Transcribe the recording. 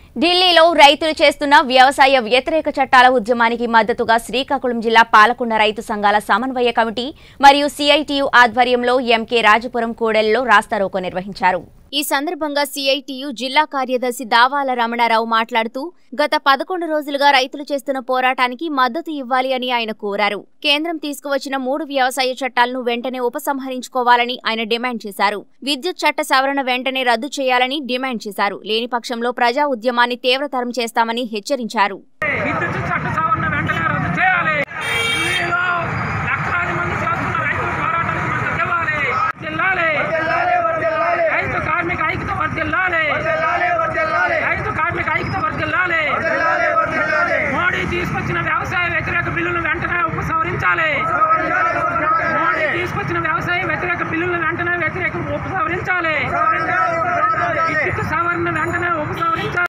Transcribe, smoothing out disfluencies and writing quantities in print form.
ఢిల్లీలో రైతులు చేస్తున్న వ్యవసాయ వ్యతిరేక చట్టాల ఉద్యమానికి మద్దతుగా శ్రీకాకుళం జిల్లా పాలకొండ రైతు సంఘాల సమన్వయ కమిటీ మరియు సిఐటియు ఆధ్వర్యంలో ఎంకే రాజపురం కూడలిలో రాస్తారోకో నిర్వహించారు। ఈ సందర్భంగా సిఐటియు జిల్లా కార్యదర్శి దావాల రమణారావు మాట్లాడుతూ గత 11 రోజులుగా రైతులు చేస్తున్న పోరాటానికి మద్దతు ఇవ్వాలి అని ఆయన కోరారు। కేంద్రం తీసుకువచ్చిన 3 వ్యవసాయ చట్టాలను వెంటనే ఉపసంహరించుకోవాలని ఆయన డిమాండ్ చేశారు। విద్యుత్ చట్ట సవరణ వెంటనే రద్దు చేయాలని డిమాండ్ చేశారు। లేని పక్షంలో ప్రజా ఉద్యమాన్ని తీవ్రతరం చేస్తామని హెచ్చరించారు।